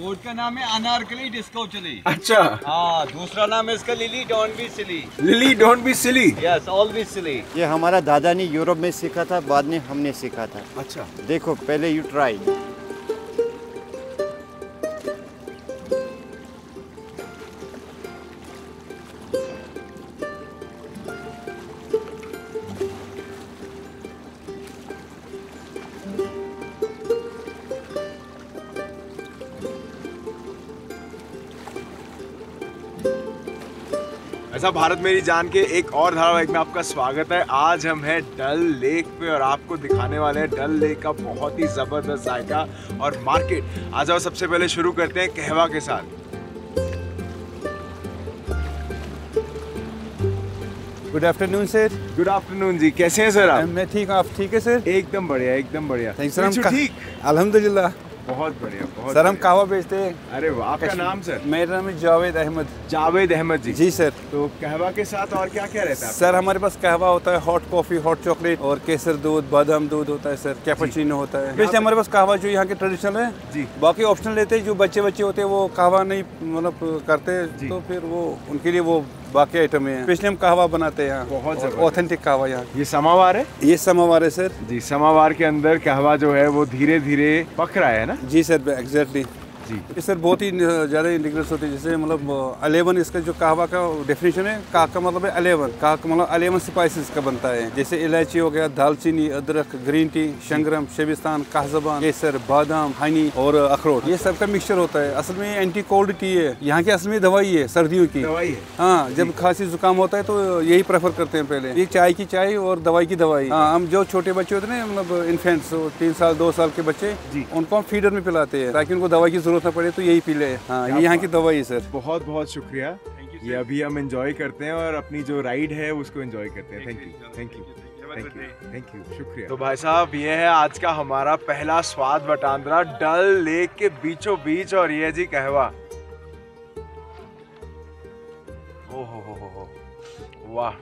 Board का नाम है अनारकली डिस्को चिली। अच्छा हाँ, दूसरा नाम है इसका Lily don't be silly. Lily don't be silly. Yes, always silly. ये हमारा दादा ने यूरोप में सीखा था, बाद में हमने सीखा था। अच्छा देखो पहले यू ट्राई। ऐसा भारत मेरी जान के एक और धारावाहिक में आपका स्वागत है। आज हम हैं डल लेक पे और आपको दिखाने वाले हैं डल लेक का बहुत ही जबरदस्त जायका और मार्केट। आज आओ सबसे पहले शुरू करते हैं कहवा के साथ। Good afternoon sir. Good afternoon जी, कैसे हैं सर आप? मैं ठीक हूँ, आप ठीक है सर? एकदम बढ़िया, एकदम बढ़िया। Thank sir. हम ठीक, अल्हम्दुलिल्लाह बहुत बढ़िया, बहुत सर। हम कहवा बेचते हैं। अरे वाह, आपका नाम सर? मेरा नाम है जावेद अहमद। जावेद अहमद जी। जी सर। तो कहवा के साथ और क्या क्या रहता है सर? हमारे पास कहवा होता है, हॉट कॉफी, हॉट चॉकलेट और केसर दूध, बादाम दूध होता है सर, कैपुचिनो होता है। वैसे हमारे पास कहवा जो यहाँ के ट्रेडिशनल है जी। बाकी ऑप्शनल लेते हैं, जो बच्चे होते हैं वो कहवा नहीं मतलब करते, तो फिर वो उनके लिए वो बाकी आइटम है। स्पेशली हम कहवा बनाते हैं यहाँ, बहुत ऑथेंटिक कहवा यहाँ। ये समावार है? ये समावार है सर जी। समावार के अंदर कहवा जो है वो धीरे धीरे पक रहा है ना? जी सर, एग्जैक्टली जी। ये सर बहुत ही ज़्यादा इंग्रेडिएंट्स होते हैं, जैसे मतलब 11 इसका जो कहवा का डेफिनेशन है, काह का मतलब है 11, काह का मतलब 11 स्पाइसेस का बनता है, जैसे इलायची हो गया, दालचीनी, अदरक, ग्रीन टी, शंगरम, शेबिस्तान, काहज़बान, केसर, बादाम, हनी और अखरोट, ये सब का मिक्सचर होता है। असल में एंटी कोल्ड टी है, यहाँ की असल में दवाई है, सर्दियों की दवाई है। हाँ, जब खांसी जुकाम होता है तो यही प्रेफर करते हैं पहले, ये चाय की चाय और दवाई की दवाई। हाँ, हम जो छोटे बच्चे होते हैं ना, मतलब इन्फेंट्स, 3 साल 2 साल के बच्चे, उनको हम फीडर में पिलाते हैं ताकि उनको दवाई की जरूरत न पड़े, तो यही पी ले। हाँ, ये यहाँ की दवाई है सर। बहुत बहुत शुक्रिया। ये अभी हम एंजॉय करते हैं और अपनी जो राइड है उसको एंजॉय करते हैं। Thank you, thank you, thank you, thank you, शुक्रिया। तो भाई साहब, ये है आज का हमारा पहला स्वाद वटांदरा डल लेक के बीचों बीच, और ये है जी कहवा। ओ हो, वाह,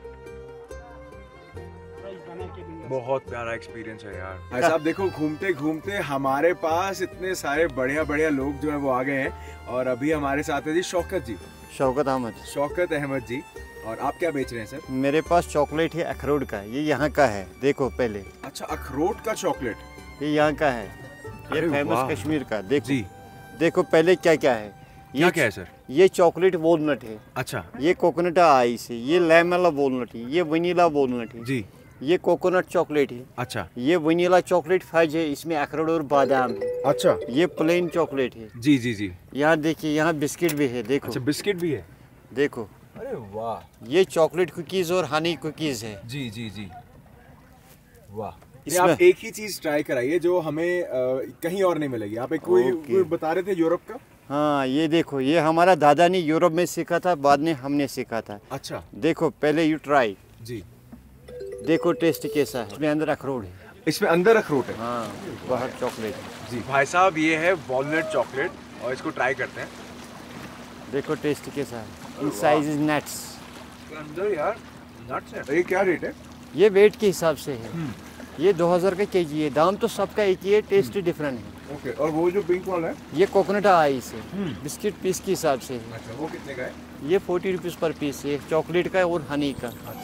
बहुत प्यारा एक्सपीरियंस है यार। भाई साहब देखो, घूमते घूमते हमारे पास इतने सारे बढ़िया बढ़िया लोग जो है वो आ गए हैं, और अभी हमारे साथ है जी शौकत जी। शौकत अहमद। शौकत अहमद जी, और आप क्या बेच रहे हैं सर? मेरे पास चॉकलेट है अखरोट का, ये यहाँ का है, देखो पहले। अच्छा, अखरोट का चॉकलेट, ये यहाँ का है, ये फेमस वाह। कश्मीर का। देखो जी। देखो पहले क्या क्या है। क्या है सर? ये चॉकलेट वॉलनट है। अच्छा। ये कोकोनट आइस है, ये लेमन वॉलनट है, ये वनीला वॉलनट है जी। ये कोकोनट चॉकलेट है। अच्छा। ये वनीला चॉकलेट फज है, इसमें अखरोट और बादाम है। अच्छा। ये प्लेन चॉकलेट है। जी जी जी। यहाँ देखिए, यहाँ बिस्किट भी है, देखो। अच्छा, बिस्किट भी है, देखो। अरे वाह। ये चॉकलेट कुकीज और हनी कुकीज है। जी जी जी, वाह। इसमें आप एक ही चीज ट्राई कराइए जो हमें कहीं और नहीं मिलेगी। आप एक कोई बता रहे थे यूरोप का? हाँ, ये देखो, ये हमारा दादा ने यूरोप में सीखा था, बाद में हमने सीखा था। अच्छा। देखो पहले यू ट्राई। जी। देखो टेस्ट कैसा है, इसमें अंदर अखरोट है। इसमें अंदर अखरोट है? हाँ, बाहर चॉकलेट है। जी भाई साहब, ये है वॉलनट चॉकलेट और इसको ट्राई करते हैं। देखो टेस्ट कैसा है। Inside is nuts. अंदर यार नट्स है। ये क्या रेट है? ये वेट के हिसाब से है। ये 2000 का केजी है। दाम तो सबका एक ही है, टेस्ट डिफरेंट है। ओके। और वो जो पिंक वाला है? ये कोकोनट आइस है, बिस्किट पीस के हिसाब से है। अच्छा, वो कितने का है? ये 40 रुपीज़ पर पीस है, चॉकलेट का और हनी का। अच्छा।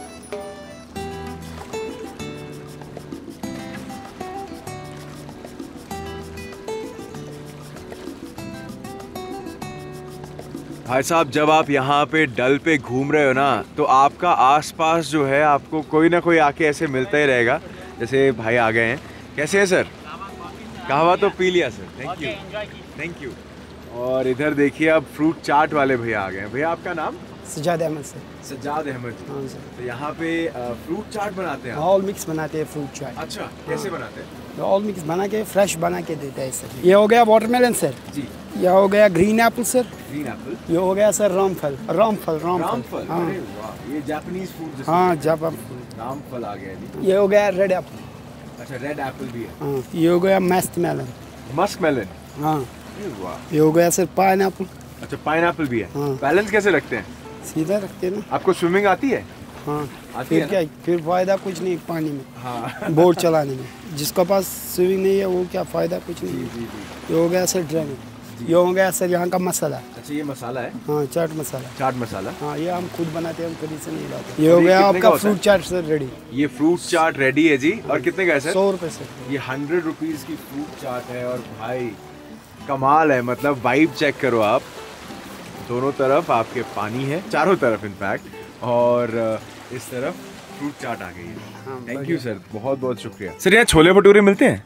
भाई साहब, जब आप यहाँ पे डल पे घूम रहे हो ना, तो आपका आसपास जो है आपको कोई ना कोई आके ऐसे मिलता ही रहेगा। जैसे भाई आ गए हैं। कैसे हैं सर? कहवा तो पी लिया sir, thank you, thank you. और इधर देखिए, अब फ्रूट चाट वाले भैया आ गए हैं। भैया आपका नाम? सज्जाद अहमद सर। सज्जाद अहमद जी। हाँ सर। तो यहाँ पे फ्रूट चाट बनाते हैं आप? ऑल मिक्स बनाते हैं फ्रूट चाट। अच्छा, कैसे बनाते हैं? तो ऑल मिक्स बना के फ्रेश बना के देता है सर। ये हो गया वाटरमेलन सर। जी। ये हो गया green apple sir. Green apple. ये हो गया सर रामफल। रामफल। रामफल। हाँ, अरे वाह, ये जापानीज फूड। हाँ, जापान। रामफल आ गया जी। ये हो गया रेड एप्पल। अच्छा, रेड एप्पल भी है। हाँ, ये हो गया मस्त मेलन। Musk melon. हाँ, अरे वाह। ये हो गया सर पाइन एप्पल। अच्छा, पाइनएप्पल भी है। हाँ। बैलेंस कैसे रखते हैं? सीधा रखते हैं ना। आपको स्विमिंग आती है? हाँ। आती फिर है क्या, फिर फायदा कुछ नहीं पानी में। हाँ। बोट चलाने में। जिसके पास स्विमिंग नहीं है वो क्या फायदा, कुछ नहीं। जी जी जी। ये हो गया सर ड्रैगन। ये हो गया सर यहाँ का मसाला। अच्छा ये मसाला है? हाँ चाट मसाला। चाट मसाला? हाँ ये हम खुद बनाते हैं, हम कहीं से नहीं लाते। ये हो गया आपका फ्रूट चाट सर रेडी। ये फ्रूट चाट रेडी है जी। और कितने का है सर? 100 रुपये सर। ये 100 रुपीज़ की फ्रूट चाट है। और भाई कमाल है, मतलब वाइब चेक करो आप, दोनों तरफ आपके पानी है, चारों तरफ इनफैक्ट, और इस तरफ फ्रूट चाट आ गई है। थैंक यू सर, बहुत बहुत शुक्रिया सर। यहाँ छोले भटूरे मिलते हैं?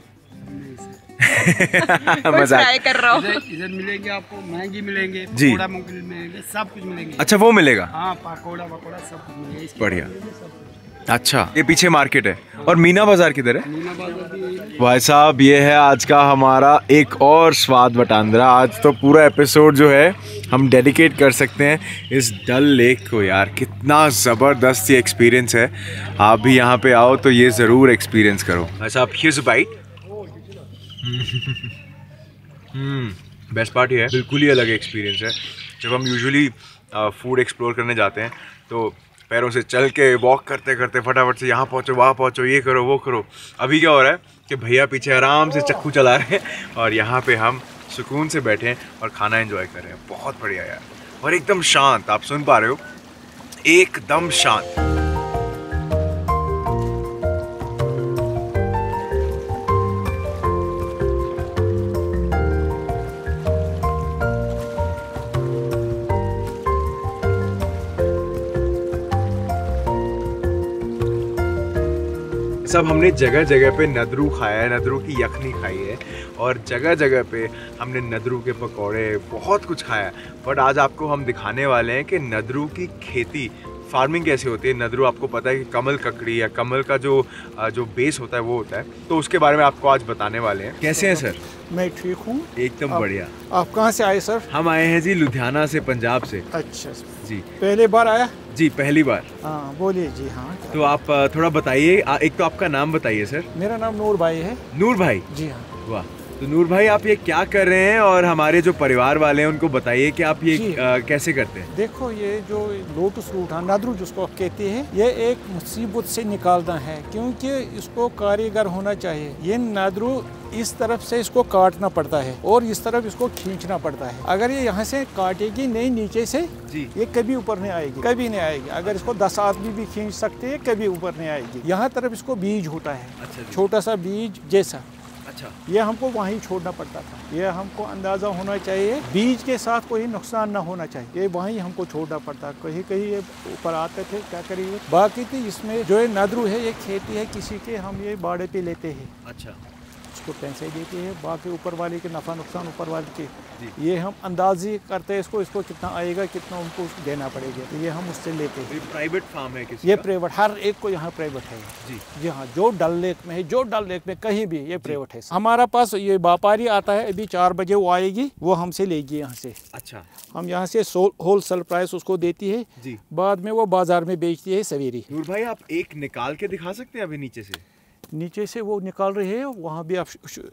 ट्राई कर रहा हूँ। इधर मिलेंगे आपको, महंगी मिलेंगे, जी। पकोड़ा मिलेंगे, सब कुछ मिलेंगे। अच्छा वो मिलेगा? हाँ पकोड़ा वकोड़ा सब कुछ मिलेगा। बढ़िया। अच्छा ये पीछे मार्केट है। और मीना बाजार किधर है? मीना बाजार भी यही है। भाई साहब ये है आज का हमारा एक और स्वाद वटांदरा। आज तो पूरा एपिसोड जो है हम डेडिकेट कर सकते हैं इस डल लेक को। यार कितना ज़बरदस्त ये एक्सपीरियंस है। आप भी यहाँ पे आओ तो ये ज़रूर एक्सपीरियंस करो। भाई साहब here's a bite. Best part ये है, बिल्कुल ही अलग एक्सपीरियंस है। जब हम यूजुअली फूड एक्सप्लोर करने जाते हैं तो पैरों से चल के वॉक करते करते फटाफट से यहाँ पहुँचो वहाँ पहुँचो, ये करो वो करो। अभी क्या हो रहा है कि भैया पीछे आराम से चक्कू चला रहे हैं और यहाँ पे हम सुकून से बैठे हैं और खाना एंजॉय कर रहे हैं। बहुत बढ़िया यार, और एकदम शांत, आप सुन पा रहे हो, एकदम शांत। सब हमने जगह जगह पे नदरू खाया है, नदरू की यखनी खाई है, और जगह जगह पे हमने नदरू के पकौड़े, बहुत कुछ खाया है। बट आज आपको हम दिखाने वाले हैं कि नदरू की खेती, फार्मिंग कैसे होती है। नदरू आपको पता है कि कमल ककड़ी या कमल का जो बेस होता है वो होता है, तो उसके बारे में आपको आज बताने वाले हैं। कैसे हैं सर? मैं ठीक हूँ। एकदम बढ़िया। आप कहाँ से आए सर? हम आए हैं जी लुधियाना से, पंजाब से। अच्छा जी। पहले बार आया? जी पहली बार। हाँ बोलिए जी। हाँ तो आप थोड़ा बताइए, एक तो आपका नाम बताइए सर। मेरा नाम नूर भाई है। नूर भाई? जी हाँ। वाह। तो नूर भाई आप ये क्या कर रहे हैं, और हमारे जो परिवार वाले हैं उनको बताइए कि आप ये कैसे करते हैं। देखो ये जो लोटस रूट है, नदरू जिसको कहते हैं, ये एक मुसीबत से निकालना है, क्योंकि इसको कारीगर होना चाहिए। ये नदरू इस तरफ से इसको काटना पड़ता है और इस तरफ इसको खींचना पड़ता है। अगर ये यहाँ से काटेगी नहीं नीचे से जी, ये कभी ऊपर नहीं आएगी, कभी नहीं आएगी। अगर इसको 10 आदमी भी खींच सकते हैं, कभी ऊपर नहीं आएगी। यहाँ तरफ इसको बीज होता है। अच्छा। छोटा सा बीज जैसा। अच्छा। ये हमको वहीं छोड़ना पड़ता था। ये हमको अंदाज़ा होना चाहिए, बीज के साथ कोई नुकसान ना होना चाहिए। ये वहीं हमको छोड़ना पड़ता। कहीं कहीं ये ऊपर आते थे, क्या करिए। बाकी तो इसमें जो है नदरू है, ये खेती है किसी के, हम ये बाड़े पे लेते हैं। अच्छा। उसको पैसे देते हैं, बाकी ऊपर वाले के नफ़ा नुकसान ऊपर वाले के, ये हम अंदाज़ी करते हैं इसको कितना आएगा, कितना उनको देना पड़ेगा, तो ये हम उससे लेते हैं। प्राइवेट फार्म है किसी ये का? प्राइवेट, हर एक को यहाँ प्राइवेट है जी। जी हाँ। जो डल लेक में है, जो डल लेक में कहीं भी ये प्राइवेट है। हमारा पास ये व्यापारी आता है, अभी 4 बजे वो आएगी, वो हमसे लेगी यहाँ से। अच्छा। हम यहाँ से होलसेल प्राइस उसको देती है जी। बाद में वो बाजार में बेचती है सवेरी। नूर भाई आप एक निकाल के दिखा सकते हैं अभी नीचे से? नीचे से वो निकाल रहे हैं, वहाँ भी आप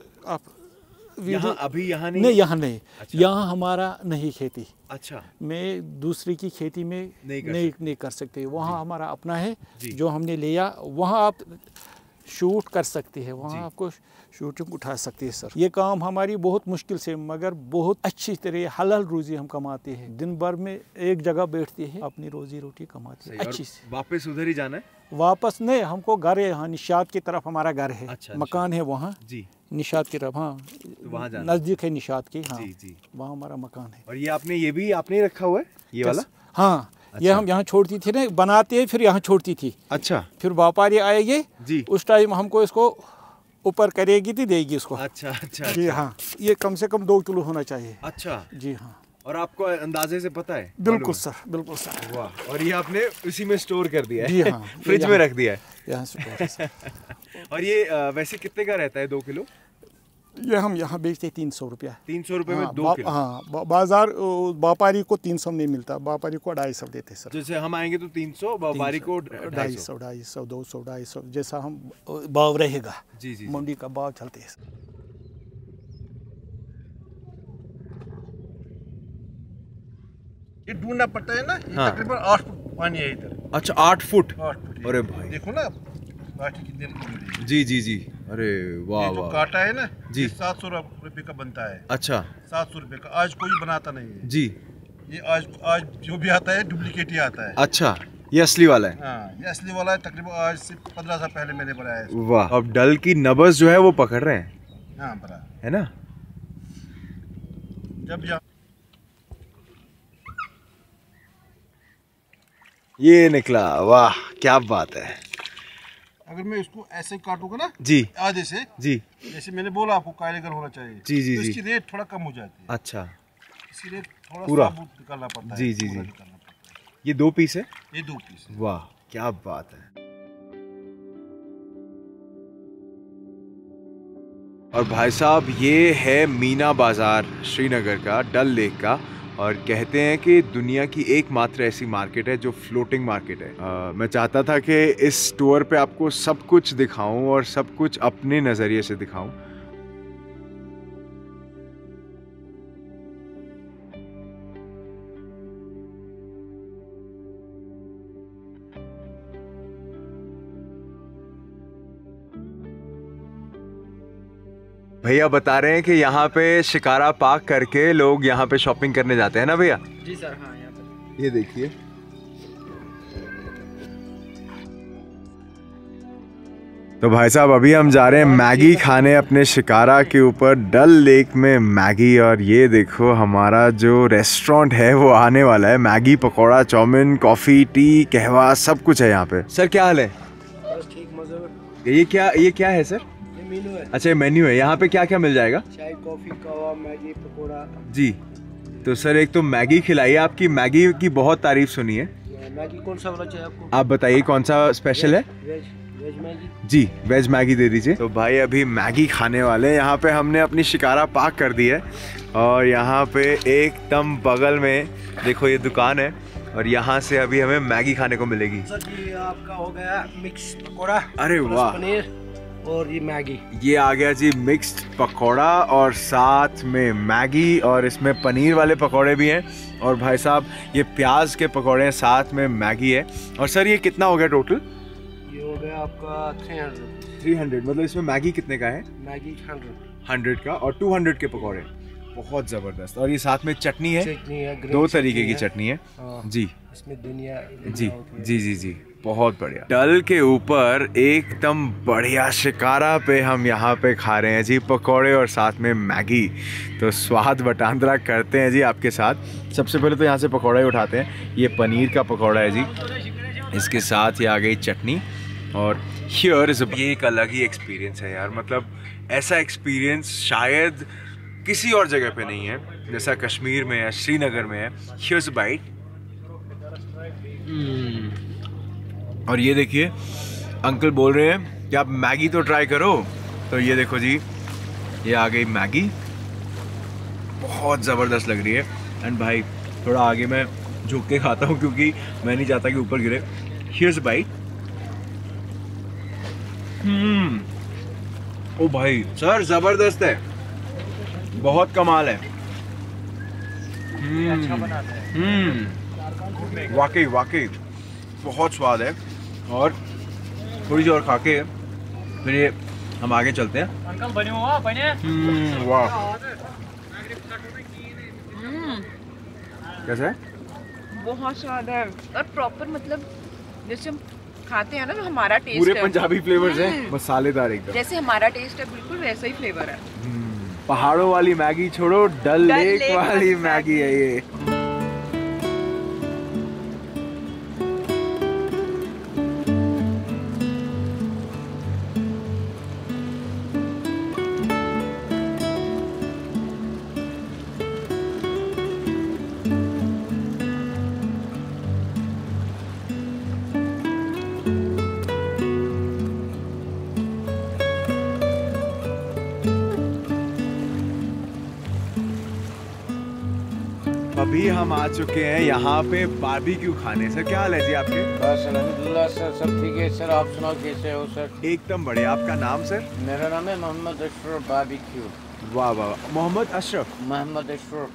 यहाँ अभी यहाँ नहीं? नहीं यहाँ नहीं। अच्छा। यहाँ हमारा नहीं खेती। अच्छा। मैं दूसरी की खेती में नहीं कर सकते। वहाँ हमारा अपना है जो हमने लिया, वहाँ आप शूट कर सकते हैं, वहाँ आपको शूटिंग उठा सकते हैं सर। ये काम हमारी बहुत मुश्किल से मगर बहुत अच्छी तरह हलाल रोजी हम कमाते हैं। दिन भर में एक जगह बैठते हैं, अपनी रोजी रोटी कमाते हैं अच्छी से। वापस उधर ही जाना है? वापस नहीं, हमको घर है यहाँ निशात की तरफ हमारा घर है। अच्छा, मकान है वहाँ जी, निशात की तरफ। हाँ तो वहाँ जाना नज़दीक है निशात की। हाँ जी जी, वहाँ हमारा मकान है। और ये ये भी आपने रखा हुआ है ये वाला? हाँ। अच्छा। ये हम यहाँ छोड़ती थी ना, बनाते हैं फिर यहाँ छोड़ती थी। अच्छा। फिर व्यापारी आएंगे जी, उस टाइम हमको इसको ऊपर करेगी तो देगी इसको। अच्छा अच्छा जी हाँ। ये कम से कम 2 किलो होना चाहिए। अच्छा जी हाँ। और आपको अंदाजे से पता है? बिल्कुल सर, बिल्कुल सर। वाह। और ये आपने उसी में स्टोर कर दिया है? जी हाँ। फ्रिज में रख दिया है? यहाँ से। और ये वैसे कितने का रहता है 2 किलो? ये हम यहाँ बेचते 300 रुपया। 300 रुपये में 2 किलो? हाँ। बाजार व्यापारी को 300 नहीं मिलता, व्यापारी को 250 देते सर। जैसे हम आएंगे तो 300, व्यापारी को 250, 200, 250 जैसा हम भाव रहेगा। जी जी, मंडी का भाव चलते हैं। ये ढूंढना पड़ता है ना। हाँ। तकरीबन 8 फुट पानी है इधर। अच्छा 8 फुट? 8 फुट। अरे भाई देखो ना लाठी कितने। जी जी जी, अरे वाह ये जो वाह। काटा है ना जी। 700 रुपए का बनता है। अच्छा 700 रुपए का आज कोई बनाता नहीं है। जी। ये आज जो भी आता है डुप्लीकेट ही आता है। अच्छा ये असली वाला है। हाँ ये असली वाला है। तकरीबन आज से 15 साल पहले मैंने बनाया है। वाह। अब डल की नब्ज जो है वो पकड़ रहे हैं, हाँ बड़ा है ना। जब यहाँ ये निकला, वाह क्या बात है। अगर मैं उसको ऐसे काटूंगा ना जी आधे से, जी जैसे मैंने बोला आपको कारीगर होना चाहिए। जी जी तो जी। इसकी रेट थोड़ा कम हो जाती है। अच्छा इसकी रेट थोड़ा पूरा? साबुत निकालना पड़ता है। जी, जी, पूरा जी। निकालना पड़ता है। ये 2 पीस है। ये 2 पीस है। वाह क्या बात है। और भाई साहब ये है मीना बाज़ार श्रीनगर का, डल लेक का, और कहते हैं कि दुनिया की एकमात्र ऐसी मार्केट है जो फ्लोटिंग मार्केट है। मैं चाहता था कि इस टूर पे आपको सब कुछ दिखाऊं और सब कुछ अपने नज़रिए से दिखाऊं। भैया बता रहे हैं कि यहाँ पे शिकारा पार्क करके लोग यहाँ पे शॉपिंग करने जाते हैं ना भैया। जी सर, हाँ यहाँ पर। ये देखिए तो भाई साहब अभी हम जा रहे हैं मैगी खाने अपने शिकारा के ऊपर, डल लेक में मैगी। और ये देखो हमारा जो रेस्टोरेंट है वो आने वाला है। Maggi, pakora, chow mein, coffee, tea, kahwa सब कुछ है यहाँ पे। सर क्या हाल है? बस ठीक मजे। ये क्या है सर? ये मेनू है। अच्छा मेन्यू है। यहाँ पे क्या क्या मिल जाएगा? चाय, कॉफी, कवा, मैगी, पकोड़ा। जी तो सर एक तो मैगी खिलाइए। आपकी मैगी की बहुत तारीफ सुनी है। मैगी कौन सा वाला चाहिए आपको? आप बताइए कौन सा स्पेशल है? Veg Maggi. जी वेज मैगी दे दीजिए। तो भाई अभी मैगी खाने वाले हैं। यहाँ पे हमने अपनी शिकारा पार्क कर दी है और यहाँ पे एकदम बगल में देखो ये दुकान है और यहाँ से अभी हमें मैगी खाने को मिलेगी। सर ये आपका हो गया मिक्स पकोड़ा। अरे वाह। पनीर और ये मैगी। ये आ गया जी मिक्स्ड पकौड़ा और साथ में मैगी, और इसमें पनीर वाले पकौड़े भी हैं, और भाई साहब ये प्याज के पकौड़े हैं, साथ में मैगी है। और सर ये कितना हो गया टोटल? ये हो गया आपका 300। मतलब इसमें मैगी कितने का है? मैगी 100 का, और 200 के पकौड़े। बहुत ज़बरदस्त। और ये साथ में चटनी है, चटनी है, ग्रीन 2 चटनी तरीके की है। चटनी है। हाँ। जी इसमें दुनिया जी होती है। जी जी जी बहुत बढ़िया। डल के ऊपर एकदम बढ़िया शिकारा पे हम यहाँ पे खा रहे हैं जी पकौड़े और साथ में मैगी। तो स्वाद बटांदरा करते हैं जी आपके साथ। सबसे पहले तो यहाँ से पकौड़े उठाते हैं। ये पनीर का पकौड़ा है जी, इसके साथ ये आ गई चटनी, और हियर इज़ ये एक अलग ही एक्सपीरियंस है यार। मतलब ऐसा एक्सपीरियंस शायद किसी और जगह पे नहीं है जैसा कश्मीर में है, श्रीनगर में है। Here's a bite. और ये देखिए अंकल बोल रहे हैं कि आप मैगी तो ट्राई करो। तो ये देखो जी ये आ गई मैगी, बहुत ज़बरदस्त लग रही है। एंड भाई थोड़ा आगे मैं झुक के खाता हूँ क्योंकि मैं नहीं चाहता कि ऊपर गिरे। Here's a bite. ओ भाई सर ज़बरदस्त है, बहुत कमाल है। अच्छा बनाते हैं। वाकई वाकई बहुत स्वाद है। और थोड़ी सी और खा के फिर ये हम आगे चलते हैं। अंकल बने हुआ बने। वाह कैसा है? बहुत स्वाद है और प्रॉपर, मतलब जैसे हम खाते हैं ना तो हमारा टेस्ट पूरे है। पंजाबी फ्लेवर्स हैं, मसालेदार एकदम। जैसे हमारा टेस्ट है बिल्कुल वैसा ही फ्लेवर है। पहाड़ों वाली मैगी छोड़ो, डल लेक लेक वाली वाली मैगी है ये। अभी हम आ चुके हैं यहाँ पे बारबेक्यू खाने। सर क्या हाल है जी आपके? बस अल्हम्दुलिल्लाह सर, सब ठीक है सर। आप सुनाओ कैसे हो सर? एकदम बढ़िया। आपका नाम सर? मेरा नाम है मोहम्मद अशरफ बारबेक्यू। वाह वाह, मोहम्मद अशरफ। मोहम्मद अशरफ।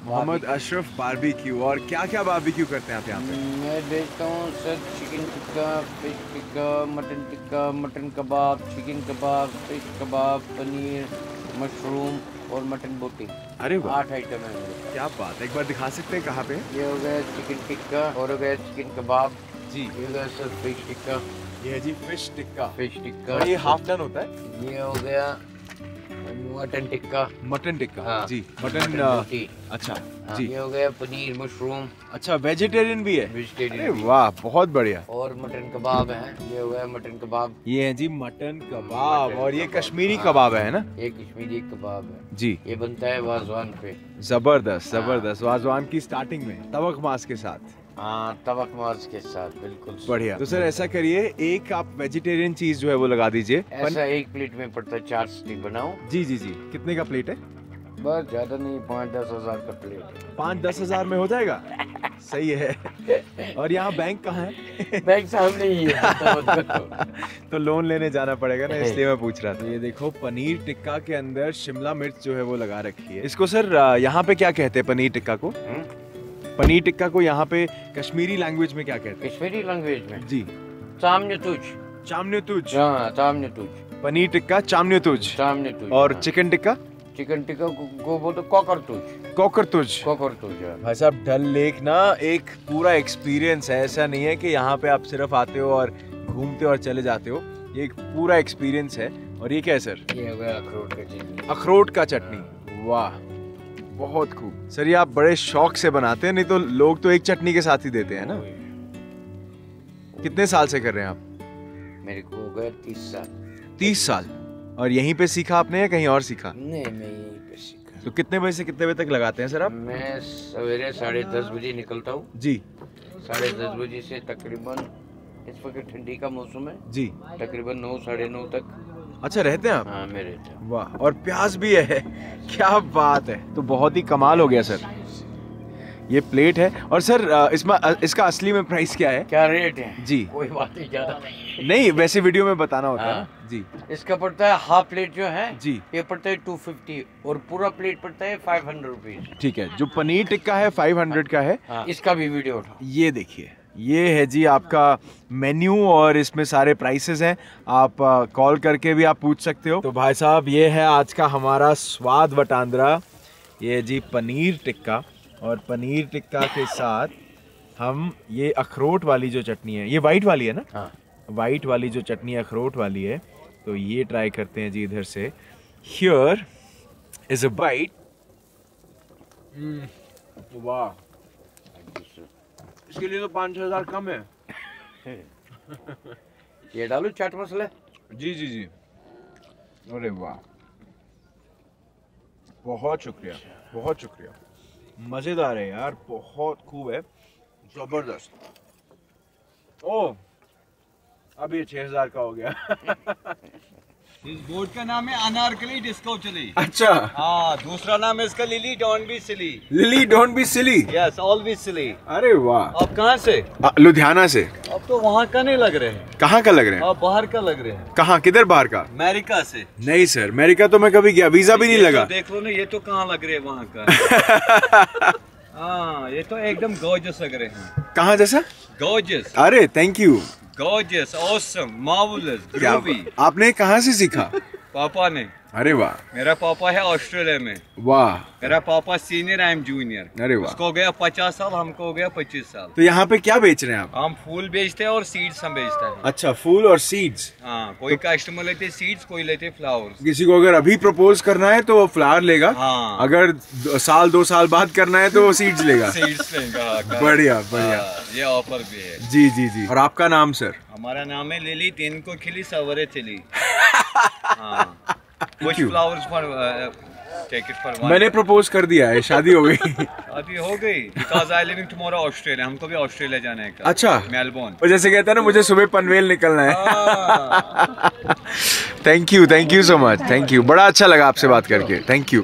मोहम्मद अशरफ बारबेक्यू। और क्या क्या बारबेक्यू करते हैं आप यहाँ पे? मैं बेचता हूँ sir chicken tikka, fish tikka, mutton kebab, chicken kebab, fish kebab, paneer, mushroom और मटन बोटी। अरे वाह, 8 आइटम है मेरे। क्या बात है, एक बार दिखा सकते हैं कहाँ पे? ये हो गया चिकन टिक्का और हो गया चिकन कबाब जी। ये हो गया सर फिश टिक्का। ये है जी फिश टिक्का। फिश टिक्का और ये हाफ टन होता है। ये हो गया मटन टिक्का। मटन टिक्का हाँ। जी। मटन बोटी। अच्छा हाँ, जी। ये हो गया पनीर मशरूम अच्छा, वेजिटेरियन भी है? अरे वेजिटेरियन वाह, बहुत बढ़िया। और मटन कबाब है। ये हो गया मटन कबाब। ये है जी मटन कबाब। और ये कश्मीरी कबाब है ना? ये कश्मीरी कबाब है जी। ये बनता है वाजवान पे। जबरदस्त जबरदस्त। वाजवान की स्टार्टिंग में तवक मांस के साथ। हाँ, तवक मांस के साथ बिल्कुल बढ़िया। तो सर ऐसा करिए, एक आप वेजिटेरियन चीज जो है वो लगा दीजिए। ऐसा एक प्लेट में पड़ता है 4 स्टिक बनाओ। जी जी जी। कितने का प्लेट है? बस ज्यादा नहीं, 5-10 हजार का प्लेट है। 5-10 हजार में हो जाएगा? सही है। और यहाँ बैंक कहाँ है? बैंक सामने ही है। तो लोन लेने जाना पड़ेगा ना, इसलिए मैं पूछ रहा था। ये देखो, पनीर टिक्का के अंदर शिमला मिर्च जो है वो लगा रखी है। इसको सर यहाँ पे क्या कहते हैं पनीर टिक्का को? पनीर टिक्का को यहाँ पे कश्मीरी लैंग्वेज में क्या कहते हैं? कश्मीरी लैंग्वेज में जी। चामने तुझ। चामने तुझ। हाँ, चामने तुझ। पनीर टिक्का चामने तुझ। चामने तुझ। और हाँ। चिकन टिक्का? चिकन टिक्का को बोलते कॉकर तुझ। कॉकर तुझ। कॉकर तुझ। भाई साहब, डल लेक ना एक पूरा एक्सपीरियंस है। ऐसा नहीं है कि यहाँ पे आप सिर्फ आते हो और घूमते हो और चले जाते हो। ये एक पूरा एक्सपीरियंस है। और ये क्या है सर? ये हो गया अखरोट का चटनी। अखरोट का चटनी। वाह, बहुत खूब। सर ये आप बड़े शौक से बनाते हैं, नहीं तो लोग तो एक चटनी के साथ ही देते हैं ना। कितने साल से कर रहे हैं आप? मेरे को हो गया 30 साल। 30 साल। और यहीं पे सीखा आपने या कहीं और सीखा? नहीं, मैं यहीं पे सीखा। तो कितने बजे से कितने बजे तक लगाते हैं सर आप? मैं सवेरे 10:30 बजे निकलता हूँ जी। 10:30 बजे से तकरीबन, इस वक्त ठंडी का मौसम है जी, तकरीबन 9-9:30 तक। अच्छा रहते हैं आप? हाँ, मैं रहता हूँ। वाह, और प्याज भी है। क्या बात है। तो बहुत ही कमाल हो गया सर। ये प्लेट है। और सर इसमें इसका असली में प्राइस क्या है? क्या रेट है? जी। कोई बात नहीं, ज्यादा नहीं। नहीं, वैसे वीडियो में बताना होता है हाँ। ना। जी। इसका पड़ता है हाफ प्लेट जो है जी, ये पड़ता है 250 और पूरा प्लेट पड़ता है 500 रुपीज। ठीक है। जो पनीर टिक्का है 500 का है। हाँ, इसका भी वीडियो उठाओ। ये देखिए, ये है जी आपका मेन्यू और इसमें सारे प्राइसेस हैं। आप कॉल करके भी आप पूछ सकते हो। तो भाई साहब, ये है आज का हमारा स्वाद वटांद्रा। ये है जी पनीर टिक्का। और पनीर टिक्का के साथ हम ये अखरोट वाली जो चटनी है, ये वाइट वाली है ना? हाँ। वाइट वाली जो चटनी अखरोट वाली है, तो ये ट्राई करते हैं जी इधर से। Here is a bite. वाह, इसके लिए तो 5-6 हजार कम है। ये डालू चाट मसाला? जी जी जी। अरे वाह, बहुत शुक्रिया, बहुत शुक्रिया। मज़ेदार है यार, बहुत खूब है, ज़बरदस्त। ओह, अब ये 6000 का हो गया। इस बोर्ड का नाम है अनारकली डिस्को चली। अच्छा। हाँ, दूसरा नाम है इसका Lily don't be silly. Lily don't be silly. Yes, always silly. अरे वाह। आप कहाँ से? लुधियाना से। अब तो वहाँ का नहीं लग रहे हैं। कहाँ का लग रहे हैं? आप बाहर का लग रहे हैं। कहाँ, किधर बाहर का? अमेरिका से। नहीं सर, अमेरिका तो मैं कभी गया, वीजा भी नहीं लगा। देख लो ना, ये तो कहाँ लग रहे हैं वहाँ का। हाँ, ये तो एकदम गॉर्जियस लग रहे हैं। कहाँ जैसा? गॉर्जियस। अरे thank you. Gorgeous, awesome, marvellous, क्या आपने कहाँ से सीखा? पापा ने। अरे वाह। मेरा पापा है ऑस्ट्रेलिया में। वाह। मेरा पापा सीनियर, आई एम जूनियर। अरे वाह। उसको हो गया 50 साल, हमको हो गया 25 साल। तो यहाँ पे क्या बेच रहे हैं आप? हम फूल बेचते हैं और सीड्स हम बेचते हैं। अच्छा, फूल और सीड्स। हाँ, कोई कस्टमर लेते सीड्स, कोई लेते फ्लावर्स। किसी को अगर अभी प्रपोज करना है तो वो फ्लावर लेगा। हाँ। अगर 2 साल बाद करना है तो वो सीड्स लेगा। सीड्स लेगा। बढ़िया बढ़िया। ये ऑफर भी है। जी जी जी। और आपका नाम सर? हमारा नाम है लिली, 3 को खिली सवरे चली। हाँ। Which flowers for take it for one? मैंने प्रपोज कर दिया है, शादी हो गई। शादी हो गई। Because I living tomorrow Australia, हमको भी ऑस्ट्रेलिया जाना है। अच्छा। मेलबोर्न। और जैसे कहता है ना, मुझे सुबह पनवेल निकलना है। Thank you so much. Thank you, बड़ा अच्छा लगा आपसे बात करके। Thank you.